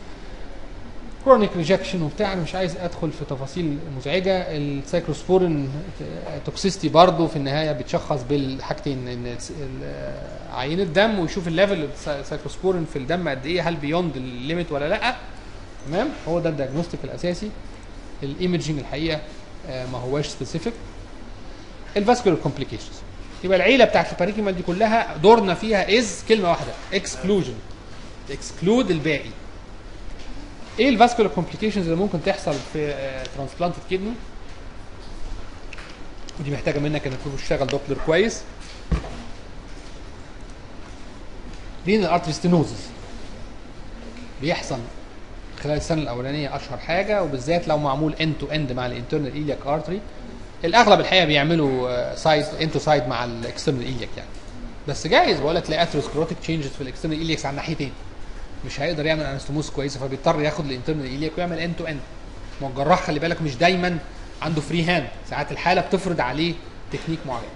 كرونيك ريجكشن وبتاع، انا مش عايز ادخل في تفاصيل مزعجه. السايكلوسبورين توكسيستي برضه في النهايه بتشخص بالحاجتين، ان عينه دم ويشوف الليفل السايكلوسبورين في الدم قد ايه، هل بيوند الليميت ولا لا. تمام؟ هو ده الدياجنوستيك الاساسي. الايمجنج الحقيقه ما هواش سبيسيفيك. الفاسكولار كومبليكيشنز، يبقى العيله بتاعت الباريكيمال دي كلها دورنا فيها از كلمه واحده، اكسكلوجن. اكسكلود الباقي. ايه الفاسكولار كومبليكيشنز اللي ممكن تحصل في ترانسبلانتد كدني؟ ودي محتاجه منك انك تشتغل دوبلر كويس. رينال ارتري ستينوزس بيحصل خلال السنه الاولانيه اشهر حاجه، وبالذات لو معمول اند تو اند مع الانترنال ايلياك ارتري. الاغلب الحقيقه بيعملوا سايد انتو سايد مع الاكسترنال ايلياك يعني، بس جايز بقول لك تلاقي اثيروسكليروتيك تشينجز في الاكسترنال ايلياكس على الناحيتين، مش هيقدر يعمل انستوموس كويسه فبيضطر ياخد الانترنال ايلياك ويعمل اند تو اند. ما الجراح خلي بالك مش دايما عنده فري هاند، ساعات الحاله بتفرض عليه تكنيك معين.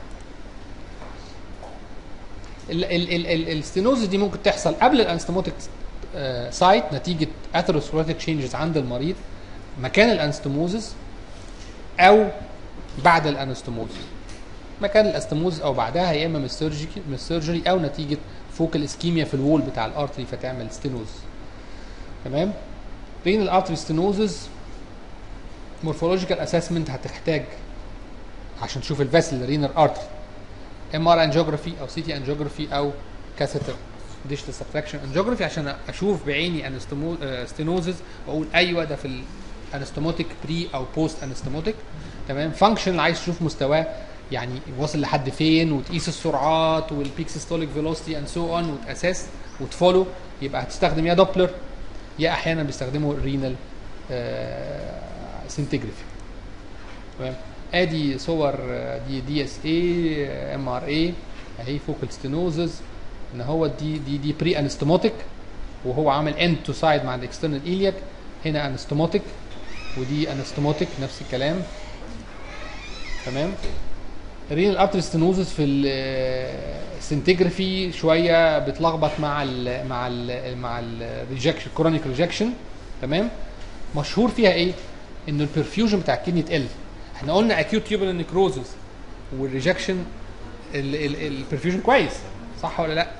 الستينوزس دي ممكن تحصل قبل الانستوموتيك سايت نتيجه اثيروسكليروتيك تشينجز عند المريض مكان الانستوموزس، او بعد الانستوموزس. مكان الانستوموزس او بعدها، يا اما من السيرجري او نتيجه فوكال اسكيميا في الوول بتاع الارتري فتعمل ستينوزس. تمام؟ بين الارتري ستينوزس مورفولوجيكال اسسمنت هتحتاج عشان تشوف الفاسل رينال ارتري ام ار انجيوجرافي او سي تي انجيوجرافي او كاثيتر ديجيتال سبتراكشن انجيوجرافي عشان اشوف بعيني ستينوزس واقول ايوه ده في الانستوموتيك بري او بوست انستوموتيك. تمام؟ فانكشن عايز تشوف مستواه يعني واصل لحد فين، وتقيس السرعات والبيك سيستوليك فيلوسيتي اند سو اون، وتاسس وتفولو. يبقى هتستخدم يا دوبلر يا احيانا بيستخدموا الرينال سنتيجرافي. تمام؟ ادي صور دي اس اي ام ار اي اهي فوكال ستينوزز، ان هو دي بري انستوموتيك وهو عامل اند تو سايد مع الاكسترنال ايلياك. هنا انستوموتيك ودي انستوموتيك نفس الكلام. تمام؟ الرينال ارتري ستينوزس في السنتيجرافي شويه بتلخبط مع الريجكشن، كرونيك ريجكشن. تمام؟ مشهور فيها ايه؟ ان البرفيوجن بتاع الكدني تقل. احنا قلنا اكيوت تيوبولار نيكروزس والريجكشن البرفيوجن كويس، صح ولا لا؟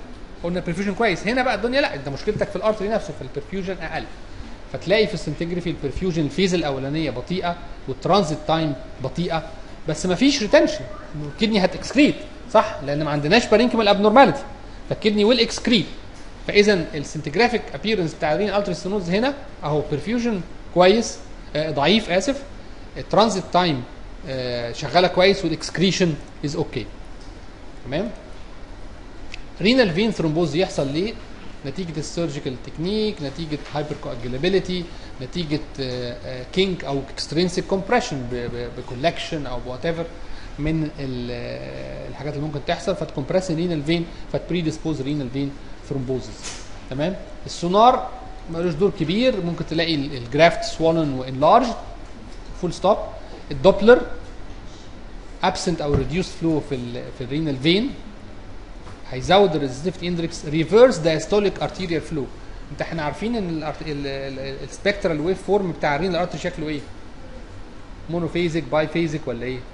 قلنا البرفيوجن كويس. هنا بقى الدنيا لا، انت مشكلتك في الارتري نفسه، في البرفيوجن اقل. فتلاقي في السنتجرافي البرفيوجن الفيز الاولانيه بطيئه والترانزيت تايم بطيئه، بس ما فيش ريتنشن. الكدني هتكسكريت صح، لان ما عندناش بارينكيمال ابنورماليتي، فالكدني ويل اكسكريت. فاذا السنتجرافيك ابييرنس بتاع الرين الترا ستينوز هنا اهو برفيوجن كويس، ضعيف اسف، الترانزيت تايم شغاله كويس، والاكسكريشن از اوكي. تمام. رينال فين ثرومبوز يحصل ليه؟ نتيجه السيرجيكال تكنيك، نتيجه هايبر كواجولابيلتي، نتيجه كينك او اكسترينسيك كومبريشن بكولكشن او وات ايفر من الحاجات اللي ممكن تحصل، فتكمبرس رينال فين، فتبريديسبوز رينال فين ثرومبوزز. تمام. السونار ملوش دور كبير، ممكن تلاقي الجرافت سوولن وانلارج فول ستوب. الدوبلر ابسنت او ريديوس فلو في الرينال فين، هيزود الريزستيف اندكس. ريفرس دايستوليك ارتيريال فلو، انت احنا عارفين ان السبكترال ويف فورم بتاع الرينال ارتري شكله ايه؟ مونوفيزيك باي فيزيك ولا ايه؟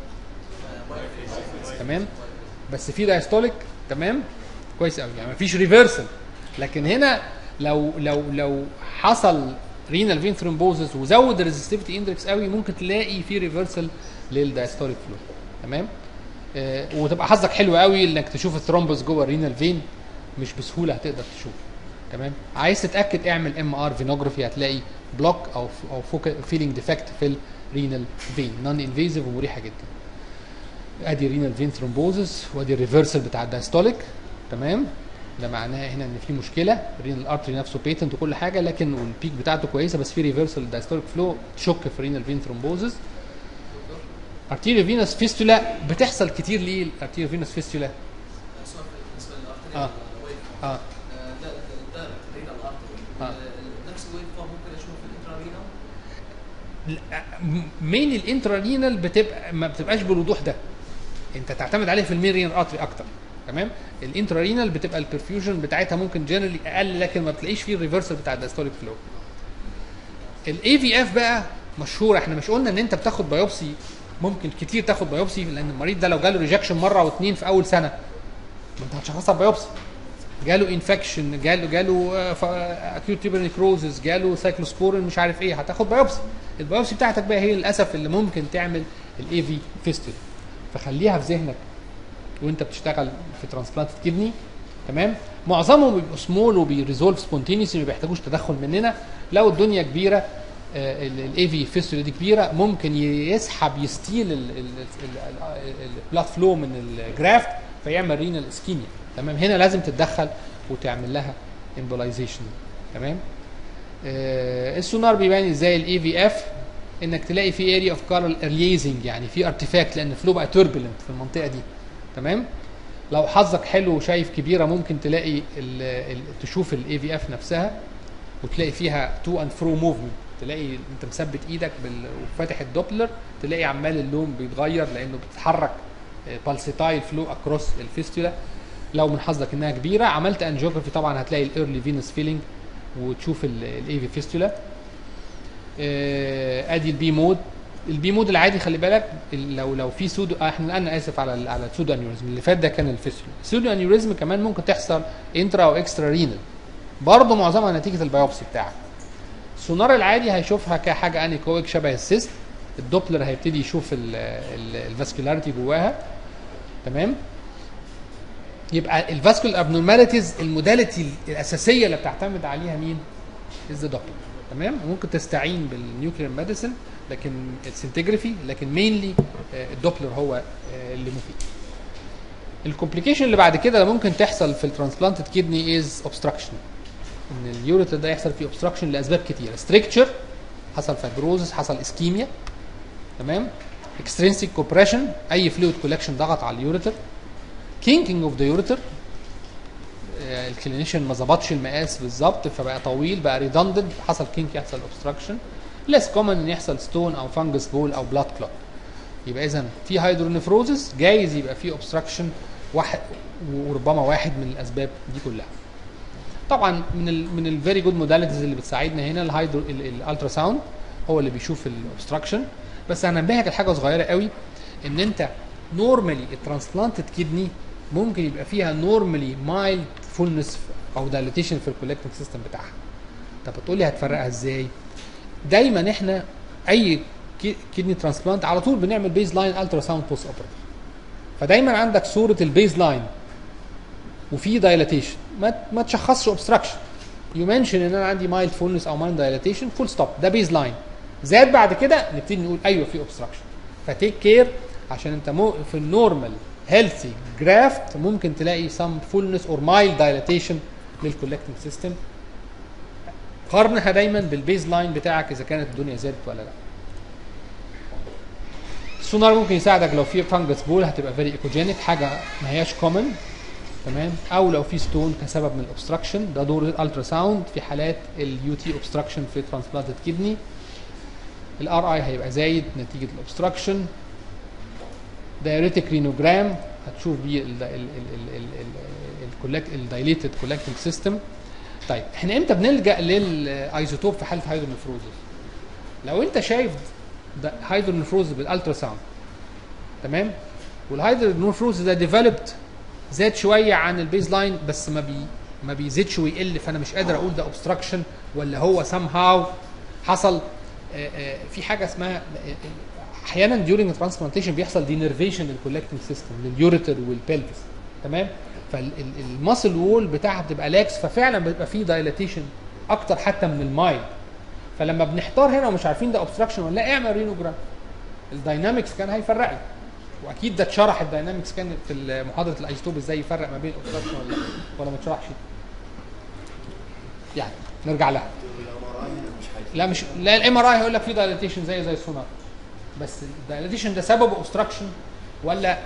تمام. بس في دايستوليك. تمام كويس قوي، يعني مفيش ريفرسل. لكن هنا لو حصل رينال فين ثرومبوزس وزود الريزستيفيتي اندكس قوي، ممكن تلاقي في ريفرسل للدايستوليك فلو. تمام. وتبقى حظك حلو قوي انك تشوف الثرومبوس جوه الرينال فين، مش بسهوله هتقدر تشوف. تمام. عايز تتاكد اعمل ام ار فينوجرافي، هتلاقي بلوك او فيلينج ديفكت في الرينال فين، نون انفيزيف ومريحه جدا. ادي رينال فين ثرومبوزس، وادي الريفرسل بتاع الدايستوليك. تمام. ده معناه هنا ان في مشكله، الرينال ارتري نفسه بيتنت وكل حاجه، لكن والبيك بتاعته كويسه، بس في ريفرسل الدايستوليك فلو، تشك في رينال فين ثرومبوزس. ارتيريو فينوس فيستولا بتحصل كتير. ليه الارتيريو فينوس فيستولا؟ ده رينال ارتري نفس الويف فورم ممكن اشوفه في الانترارينال. مين الانترارينال بتبقى ما بتبقاش بالوضوح ده، انت تعتمد عليه في المين رينال ارتري اكتر. تمام. الانترارينال بتبقى البرفيوجن بتاعتها ممكن جنرالي اقل، لكن ما بتلاقيش فيه الريفرسال بتاع الدايستوليك فلو. الاي في اف بقى مشهوره، احنا مش قلنا ان انت بتاخد بايوبسي، ممكن كتير تاخد بايوبسي، لان المريض ده لو جاله ريجكشن مره او اتنين في اول سنه ما انت هتشخصها بايوبسي. جاله انفكشن، جاله اكيوت تيبر نيكروزس، جاله سايكلوسبورين مش عارف ايه، هتاخد بايوبسي. البايوبسي بتاعتك بقى هي للاسف اللي ممكن تعمل الاي في فيستول، فخليها في ذهنك وانت بتشتغل في ترانسبلانت كدني. تمام. معظمهم بيبقوا سمول وبيريزولف سبونتينيوسلي، ما بيحتاجوش تدخل مننا. لو الدنيا كبيره الاي في فيستول دي كبيره، ممكن يسحب يستيل البلاد فلو من الجرافت فيعمل رينال اسكيميا. تمام. هنا لازم تتدخل وتعمل لها امبولايزيشن. تمام. السونار بيبان ازاي الاي في اف، انك تلاقي في اريا اوف كارل ارليزنج، يعني في ارتفاكت لان الفلو بقى توربulent في المنطقه دي. تمام. لو حظك حلو وشايف كبيره، ممكن تلاقي تشوف الاي في اف نفسها وتلاقي فيها تو اند فرو موفمنت، تلاقي انت مثبت ايدك وفاتح الدوبلر، تلاقي عمال اللون بيتغير لانه بتتحرك بالسيتايل فلو اكروس الفيستولا. لو من حظك انها كبيره، عملت انجيوجرافي طبعا هتلاقي الايرلي فينوس فيلينج وتشوف الاي في فيستولا. ادي البي مود. البي مود العادي خلي بالك، لو في سودو، انا اسف على السودو انيوريزم اللي فات ده كان الفيستولا. السودو انيوريزم كمان ممكن تحصل انترا او اكسترا رينال، برضه معظمها نتيجه البيوبسي بتاعك. السونار العادي هيشوفها كحاجه انيكويك شبه السيست. الدوبلر هيبتدي يشوف الفاسكولاريتي جواها. تمام. يبقى الفاسكولار ابنورماليتيز الموداليتي الاساسيه اللي بتعتمد عليها مين؟ از ذا دوبلر. تمام. ممكن تستعين بالنيوكلير ميديسن، لكن السنتجرافي، لكن مينلي الدوبلر هو اللي مفيد. الكومبليكيشن اللي بعد كده اللي ممكن تحصل في الترانسبلانتد كيدني از اوبستراكشن، ان اليوريتر ده يحصل فيه اوبستراكشن لاسباب كتيره. ستريكتشر، حصل فايبروزس، حصل اسكيميا. تمام. اكسترينسيك كومبريشن، اي فلويد كولكشن ضغط على اليوريتر. كينكينج اوف ذا يوريتر، الكلينيشن ما ظبطش المقاس بالظبط فبقى طويل، بقى ريدندنت، حصل كينك، يحصل اوبستراكشن. ليس كومن ان يحصل ستون او فانجس بول او بلاد كلوت. يبقى اذا في هايدرونيفروزس جايز يبقى في اوبستراكشن واحد، وربما واحد من الاسباب دي كلها. طبعا من الفيري جود موداليتيز اللي بتساعدنا هنا الالترا ساوند هو اللي بيشوف الاوبستراكشن. بس هنبهك الحاجه صغيره قوي، ان انت نورمالي الترانسبلانتد كدني ممكن يبقى فيها نورمالي مايلد فولنس او دايليتيشن في الكولكتنج سيستم بتاعها. طب بتقول لي هتفرقها ازاي؟ دايما احنا اي كيدني ترانسبلانت على طول بنعمل بيز لاين الترا ساوند بوست اوبريتيف، فدايما عندك صوره البيز لاين وفي دايلاتيشن، ما تشخصش اوبستراكشن، يو منشن ان انا عندي مايلد فولنس او مايلد دايلاتيشن، فول ستوب، ده بيز لاين. زاد بعد كده نبتدي نقول ايوه في اوبستراكشن، فتيك كير عشان انت في النورمال هيلثي جرافت ممكن تلاقي سم فولنس اور مايلد دايلاتيشن للكولكتنج سيستم. قارنها دايما بالبيز لاين بتاعك اذا كانت الدنيا زادت ولا لا. السونار ممكن يساعدك لو في فانجس بول، هتبقى فيري ايكوجينيك، حاجه ما هياش كومن، تمام، او لو في ستون كسبب من الاوبستراكشن. ده دور الالترا ساوند في حالات اليو تي اوبستراكشن في ترانسبلانتد كدني. الار اي هيبقى زايد نتيجه الاوبستراكشن. دايوريتك رينوجرام هتشوف بيه الدايليتد كولكتنج سيستم. طيب احنا امتى بنلجا للايزوتوب في حاله هايدرونيفروزس؟ لو انت شايف هايدرونيفروزس بالالترا ساوند، تمام، والهايدرونيفروزس ده ديفلوبد زاد شويه عن البيز لاين بس ما بيزيدش ويقل، فانا مش قادر اقول ده اوبستراكشن ولا هو سام هاو حصل في حاجه اسمها احيانا ديورنج ترانسبلانتيشن بيحصل دينرفيشن للكولكتنج سيستم لليوريتر والبلفس، تمام، فالماسل وول بتاعها بتبقى لاكس، ففعلا بيبقى فيه دايلاتيشن اكتر حتى من المايل. فلما بنحتار هنا ومش عارفين ده اوبستراكشن ولا لا، اعمل رينوجرام. الداينامكس كان هيفرق لك، واكيد ده اتشرح الداينامكس كان في محاضره الايزوتوب ازاي يفرق ما بين الاوبستراكشن ولا ما اتشرحش. يعني نرجع لها. لا الام ار اي هيقول لك في دايلاتيشن زي السونار، بس الدايلاتيشن ده سببه اوبستراكشن ولا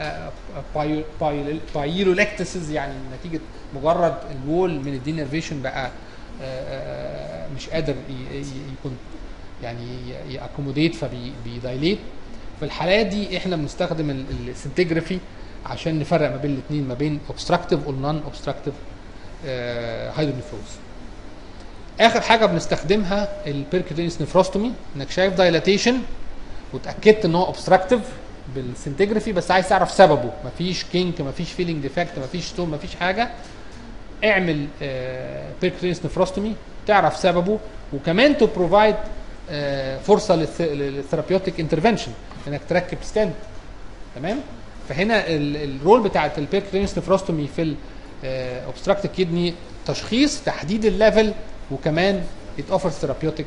بايلولكتسز، يعني نتيجه مجرد الوول من الدينرفيشن بقى مش قادر يكون يعني ياكوموديت فبيدايليت. في الحالات دي احنا بنستخدم السنتجرافي عشان نفرق ما بين الاثنين، ما بين اوبستراكتيف والنون اوبستراكتيف هايدرونيفروز. اخر حاجه بنستخدمها البيركوتينيوس نفروستومي، انك شايف دايلاتيشن وتاكدت ان هو اوبستراكتيف بالسنتجرافي بس عايز تعرف سببه، مفيش كينك، مفيش فيلينج ديفكت، مفيش ستون، مفيش حاجه، اعمل بيركوتينيوس نفروستومي تعرف سببه، وكمان تو بروفايد فرصه للثيرابيوتيك انترفنشن انك تركب ستنت، تمام. فهنا الرول بتاعت البيركوتينيوس نفروستومي في الاوبستراكتيف كيدني تشخيص، تحديد الليفل، وكمان it offers therapeutic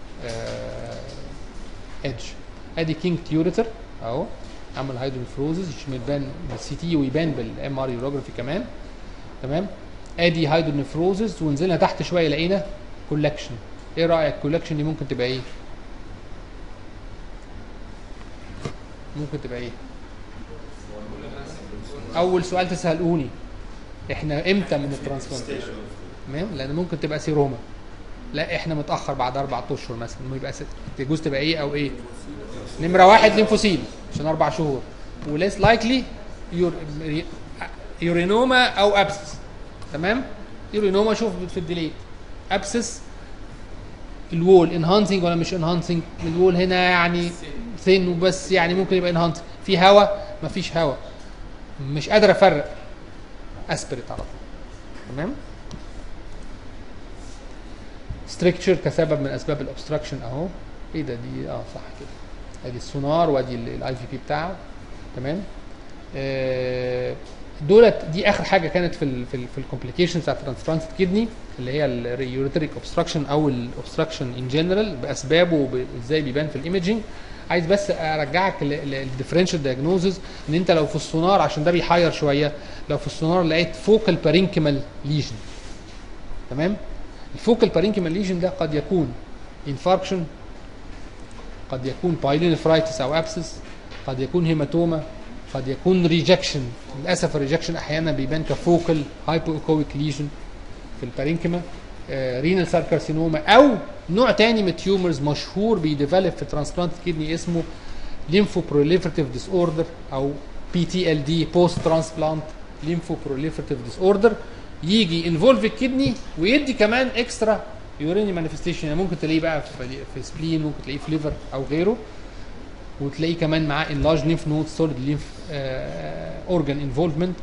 edge. ادي كينج تيوريتر اهو عمل هايدرونيفروزس، يبان بالسي تي ويبان بالام ار يوروجرافي كمان، تمام. ادي هايدرونيفروزس، ونزلنا تحت شويه لقينا كولكشن. ايه رايك الكولكشن دي ممكن تبقى ايه؟ ممكن تبقى ايه؟ اول سؤال تسالوني احنا امتى من الترانسبلانتيشن؟ تمام، لان ممكن تبقى سيروما، لا احنا متاخر بعد 4 اشهر مثلا، يبقى تجوز تبقى ايه او ايه؟ نمره 1 ليمفوسيل عشان 4 شهور، وليس لايكلي يورينوما او ابسس، تمام. يورينوما شوف في الديليت، ابسس الوول انهانسنج ولا مش انهانسنج؟ الوول هنا يعني ثين وبس، يعني ممكن يبقى انهانسنج، في هواء مفيش هواء، مش قادر افرق، اسبريت على طول، تمام. ستريكتشر كسبب من اسباب الاوبستراكشن اهو، ايه ده دي صح كده، ادي السونار وادي الاي في بي بتاعه، تمام. دولت دي اخر حاجه كانت في الكومبليكيشنز بتاعت ترانسبلانتد كيدني، اللي هي اليوريتريك اوبستراكشن او الاوبستراكشن ان جنرال باسبابه وازاي بيبان في الايمجنج. عايز بس ارجعك للديفرنشال دايجنوزز، ان انت لو في السونار، عشان ده بيحير شويه، لو في السونار لقيت فوكال بارينكيمال ليجن، تمام. الفوكال بارينكيمال ليجن ده قد يكون انفاركشن، قد يكون بايلونيفرايتس او ابسس، قد يكون هيماتوما، قد يكون ريجكشن. للاسف الريجكشن احيانا بيبان كفوكال هايبوكويك ليجن في البارينكيما، رينال سيل كارسينوما، او نوع تاني من التيومرز مشهور بيديفلوب في ترانسبلانت كيدني اسمه ليمفو بروليفرتيف ديس اوردر او بي تي ال دي، بوست ترانسبلانت ليمفو بروليفرتيف ديس اوردر، يجي انفولف الكدني ويدي كمان اكسترا يوريني مانيفستيشن، يعني ممكن تلاقيه بقى في سبلين، ممكن تلاقيه في ليفر او غيره، وتلاقيه كمان معاه انلارج ليمف نود، سوليد ليمف اورجان انفولفمنت.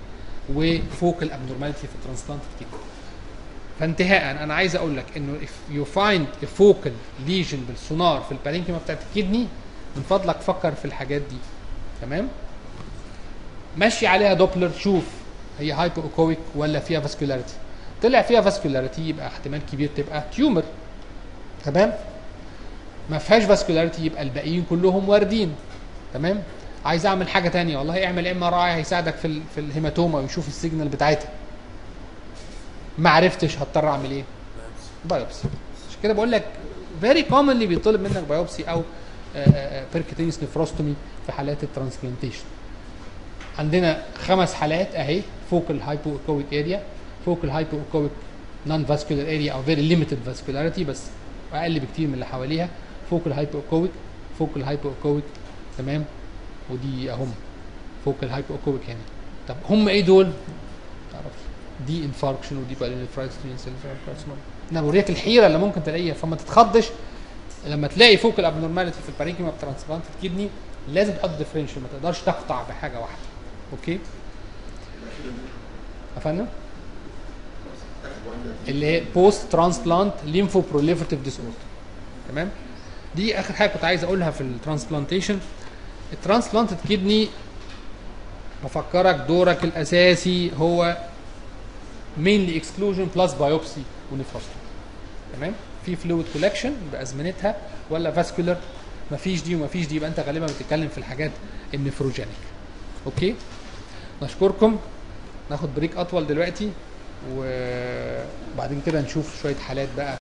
وفوكال ابنورماليتي في الترانسبلانتد كدني. فانتهاء انا عايز اقول لك انه if you find a focal lesion بالسونار في البارينكيما بتاعت الكدني من فضلك فكر في الحاجات دي. تمام؟ مشي عليها دوبلر، شوف هي هايبو اوكويك ولا فيها فاسكولاريتي. طلع فيها فاسكولاريتي يبقى احتمال كبير تبقى تيومر. تمام؟ ما فيهاش فاسكولاريتي يبقى الباقيين كلهم واردين. تمام؟ عايز اعمل حاجه ثانيه، والله اعمل ام ار اي هيساعدك في الهيماتوما ويشوف السيجنال بتاعتها. ما عرفتش هضطر اعمل ايه؟ بايوبسي. عشان كده بقول لك فيري كومنلي بيطلب منك بايوبسي او بيركتينيس نفروستومي في حالات الترانسبلانتيشن. عندنا 5 حالات اهي: فوكال هايبو اوكويك اريا، فوكال هايبو اوكويك نون فاسكولار اريا او فيري ليميتد فاسكولاريتي بس اقل بكتير من اللي حواليها، فوكال هايبو اوكويك، فوكال هايبو اوكويك. تمام؟ ودي اهم فوكال هايبو اوكويك هنا. طب هم ايه دول؟ تعرف دي انفاركشن ودي بالانفراكشن. انا بوريك الحيره اللي ممكن تلاقيها، فما تتخضش لما تلاقي فوكال ابنورماليتي في البارينكيما ترانسبلانتد كدني. لازم تحط ديفرنشال، ما تقدرش تقطع بحاجه واحده. اوكي؟ افهم؟ اللي هي بوست ترانسبلانت ليمفو بروليفرتيف ديس اوردر. تمام؟ دي اخر حاجه كنت عايز اقولها في الترانسبلانتيشن. الترانسبلانتد كدني بفكرك دورك الاساسي هو mainly exclusion plus biopsy ونفروستومي. تمام؟ في فلويد كولكشن بازمنتها ولا فاسكولار، مفيش دي ومفيش دي، يبقى انت غالبا بتتكلم في الحاجات النفروجينيك. اوكي؟ نشكركم. ناخد بريك اطول دلوقتي وبعدين كده نشوف شويه حالات بقى.